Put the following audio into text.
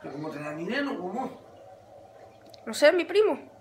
¿Pero cómo te da dinero? ¿Cómo? No sé, mi primo.